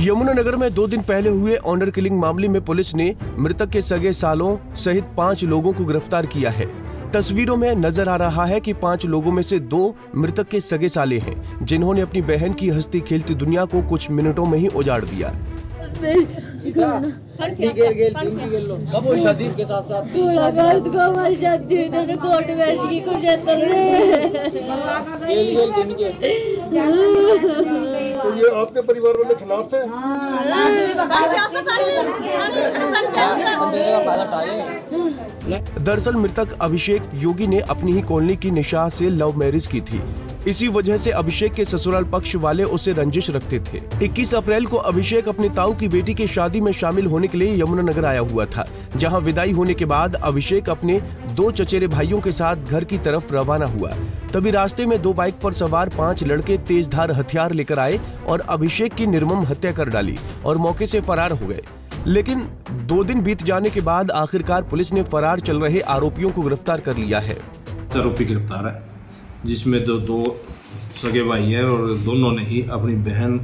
यमुनानगर में 2 दिन पहले हुए ऑनर किलिंग मामले में पुलिस ने मृतक के सगे सालों सहित 5 लोगों को गिरफ्तार किया है। तस्वीरों में नजर आ रहा है कि 5 लोगों में से 2 मृतक के सगे साले हैं, जिन्होंने अपनी बहन की हंसती खेलती दुनिया को कुछ मिनटों में ही उजाड़ दिया। शादी के साथ साथ हमारी शादी हुई तो कोर्ट में की कुछ तो ये आपके परिवार वाले खिलाफ थे? दरअसल मृतक अभिषेक योगी ने अपनी ही कॉलोनी की निशा से लव मैरिज की थी। इसी वजह से अभिषेक के ससुराल पक्ष वाले उसे रंजिश रखते थे। 21 अप्रैल को अभिषेक अपने ताऊ की बेटी की शादी में शामिल होने के लिए यमुनानगर आया हुआ था, जहां विदाई होने के बाद अभिषेक अपने 2 चचेरे भाइयों के साथ घर की तरफ रवाना हुआ। तभी रास्ते में 2 बाइक पर सवार 5 लड़के तेजधार हथियार लेकर आए और अभिषेक की निर्मम हत्या कर डाली और मौके से फरार हो गए। लेकिन 2 दिन बीत जाने के बाद आखिरकार पुलिस ने फरार चल रहे आरोपियों को गिरफ्तार कर लिया है। आरोपी गिरफ्तार है, जिसमें दो सगे भाई हैं और दोनों ने ही अपनी बहन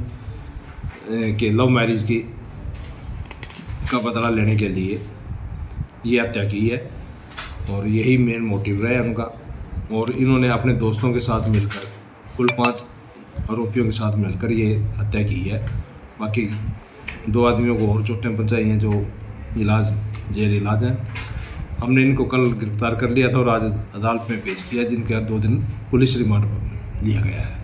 के लव मैरिज का बदला लेने के लिए ये हत्या की है और यही मेन मोटिव रहा है उनका। और इन्होंने अपने दोस्तों के साथ मिलकर कुल 5 आरोपियों के साथ मिलकर ये हत्या की है। बाकी 2 आदमियों को और चोटें पहुंचाई हैं जो जेल इलाज हैं। हमने इनको कल गिरफ्तार कर लिया था और आज अदालत में पेश किया, जिनके 2 दिन पुलिस रिमांड पर लिया गया है।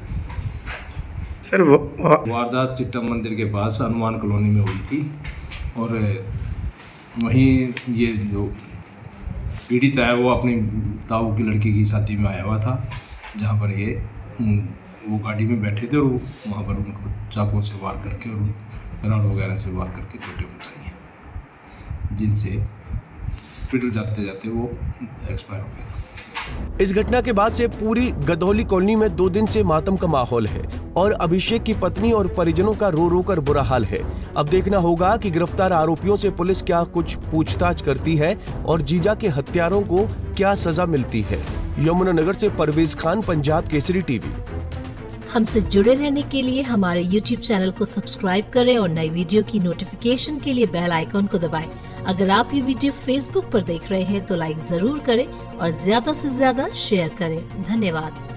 सर वारदात चिट्टा मंदिर के पास हनुमान कॉलोनी में हुई थी और वहीं ये जो पीड़ित है वो अपनी ताऊ की लड़की की शादी में आया हुआ था, जहां पर ये वो गाड़ी में बैठे थे और वहां पर उनको चाकू से वार करके और रॉड वगैरह से वार करके चोटें पहुँचाई हैं, जिनसे हॉस्पिटल जाते जाते वो एक्सपायर हो गया था। इस घटना के बाद से पूरी गदौली कॉलोनी में 2 दिन से मातम का माहौल है और अभिषेक की पत्नी और परिजनों का रो रो कर बुरा हाल है। अब देखना होगा कि गिरफ्तार आरोपियों से पुलिस क्या कुछ पूछताछ करती है और जीजा के हत्यारों को क्या सजा मिलती है। यमुनानगर से परवेज खान, पंजाब केसरी टीवी। हमसे जुड़े रहने के लिए हमारे YouTube चैनल को सब्सक्राइब करें और नई वीडियो की नोटिफिकेशन के लिए बेल आइकॉन को दबाएं। अगर आप ये वीडियो Facebook पर देख रहे हैं तो लाइक जरूर करें और ज्यादा से ज्यादा शेयर करें। धन्यवाद।